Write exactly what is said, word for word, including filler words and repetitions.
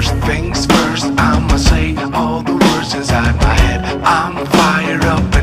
First things first, I'ma say all the words inside my head. I'm fired up